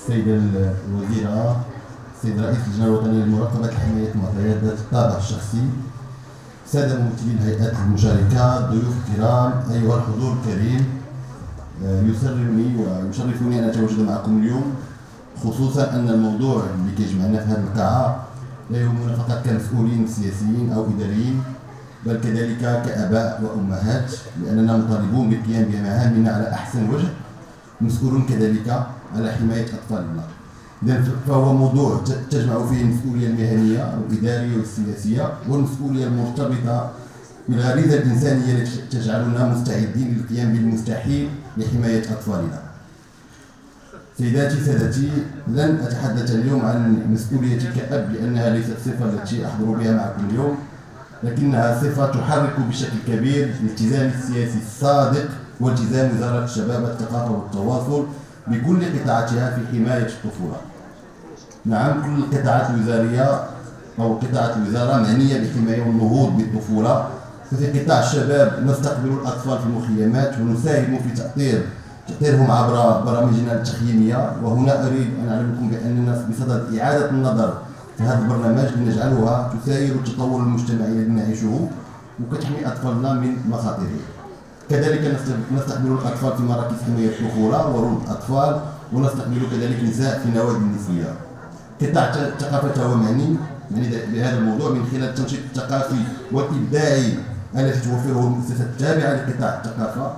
السيدة الوزيرة، السيد رئيس اللجنة الوطنية لمراقبة حماية المعطيات ذات الطابع الشخصي، سادة ممثلي الهيئات المشاركة، ضيوف الكرام، أيها الحضور الكريم، يسرني ويشرفني أن أتواجد معكم اليوم، خصوصا أن الموضوع اللي كيجمعنا في هذه القاعة لا يهمنا فقط كمسؤولين سياسيين أو إداريين، بل كذلك كآباء وأمهات، لأننا مطالبون بالقيام بمهامنا على أحسن وجه، مسؤولون كذلك على حماية أطفالنا. إذن فهو موضوع تجمع فيه المسؤولية المهنية والإدارية والسياسية والمسؤولية المرتبطة بالغريزة الإنسانية التي تجعلنا مستعدين للقيام بالمستحيل لحماية أطفالنا. سيداتي سادتي، لن أتحدث اليوم عن مسؤوليتي كأب لأنها ليست صفة التي أحضر بها معكم اليوم، لكنها صفة تحرك بشكل كبير الالتزام السياسي الصادق والتزام وزارة الشباب الثقافة والتواصل بكل قطاعاتها في حماية الطفولة. نعم، كل القطاعات الوزارية أو قطاعات الوزارة معنية بحماية والنهوض بالطفولة، ففي قطاع الشباب نستقبل الأطفال في المخيمات ونساهم في تأطيرهم عبر برامجنا التخييمية، وهنا أريد أن أعلمكم بأننا بصدد إعادة النظر في هذا البرنامج لنجعلها تساير التطور المجتمعي الذي نعيشه وكتحمي أطفالنا من مخاطره. كذلك نستقبل الأطفال في مراكز حماية الطفولة ورود الأطفال، ونستقبل كذلك نساء في نوادي النسوية. قطاع الثقافة هو معني بهذا الموضوع من خلال التنشيط الثقافي والإبداعي التي توفره المؤسسات التابعة لقطاع الثقافة،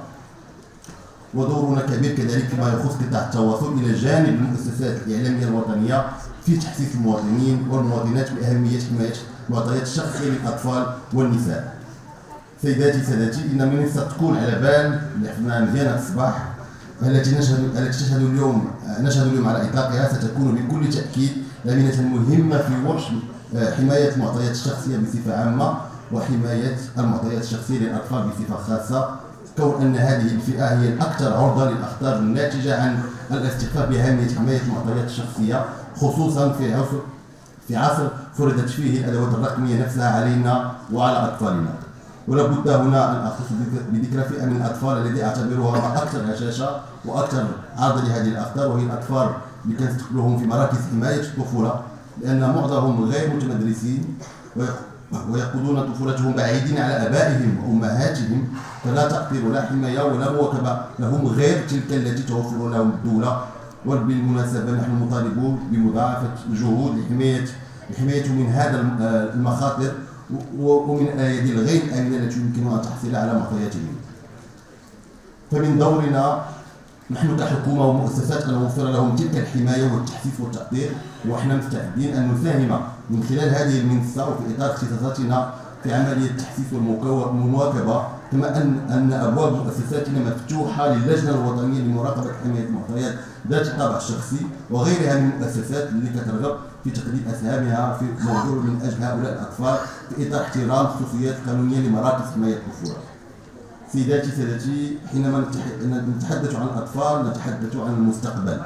ودورنا كبير كذلك فيما يخص قطاع التواصل إلى جانب المؤسسات الإعلامية الوطنية في تحسيس المواطنين والمواطنات بأهمية حماية المعطيات الشخصية للأطفال والنساء. سيداتي سادتي، إن منصة تكون على بال الفنان زينة الصباح التي نشهد اليوم على إطلاقها ستكون بكل تأكيد لامنة مهمة في ورش حماية المعطيات الشخصية بصفة عامة وحماية المعطيات الشخصية للأطفال بصفة خاصة، كون أن هذه الفئة هي الأكثر عرضة للأخطار الناتجة عن الاستخفاف بأهمية حماية المعطيات الشخصية، خصوصا في عصر فرضت فيه الأدوات الرقمية نفسها علينا وعلى أطفالنا. ولا بد هنا أن أخص بذكر فئة من الأطفال الذي أعتبرها أكثر هشاشة وأكثر عرضة لهذه الأخطار، وهي الأطفال اللي كنستقبلهم في مراكز حماية الطفولة، لأن معظمهم غير متمدرسين ويقضون طفولتهم بعيدين على آبائهم وأمهاتهم، فلا تقدير ولا حماية ولا مواكبة لهم غير تلك التي توفر لهم الدولة. وبالمناسبة نحن مطالبون بمضاعفة الجهود لحمايتهم من هذا المخاطر ومن الأيادي الغير آمنة التي يمكنها التحصيل على معطياتهم. فمن دورنا نحن كحكومة ومؤسسات أن نوفر لهم تلك الحماية والتحسيس والتقدير، ونحن مستعدين أن نساهم من خلال هذه المنصة وفي إطار اختصاصاتنا في عملية التحسيس والمواكبة، كما أن أبواب مؤسساتنا مفتوحة للجنة الوطنية لمراقبة حماية المعطيات ذات الطابع الشخصي وغيرها من المؤسسات اللي كترغب في تقديم أسهامها في موضوع من أجل هؤلاء الأطفال في إطار احترام الخصوصيات القانونية لمراكز حماية الطفولة. سيداتي سادتي، حينما نتحدث عن الأطفال نتحدث عن المستقبل،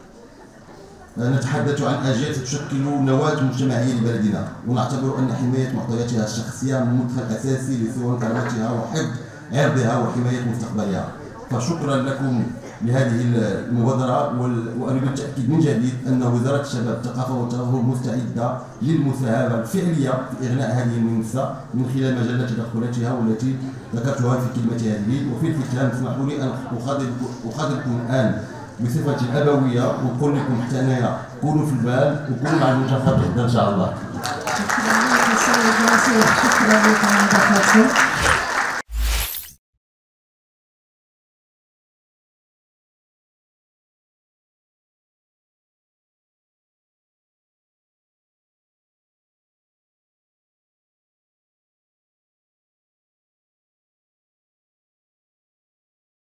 نتحدث عن أجيال ستشكل نواة مجتمعية لبلدنا، ونعتبر أن حماية معطياتها الشخصية مدخل أساسي لصون كرامتها وحفظ عرضها وحماية مستقبلها. فشكرا لكم لهذه المبادرة، وأريد التأكيد من جديد أن وزارة الشباب الثقافة والتواصل مستعدة للمساهمة الفعلية في إغناء هذه المنصة من خلال مجال تدخلاتها والتي ذكرتها في كلمتي هذه. وفي الختام اسمحوا لي أن أخاطبكم الآن بصفتي الأبوية ونقول لكم حتى أنايا كونوا في البال وكونوا مع المنتخب إن شاء الله. شكرا لك.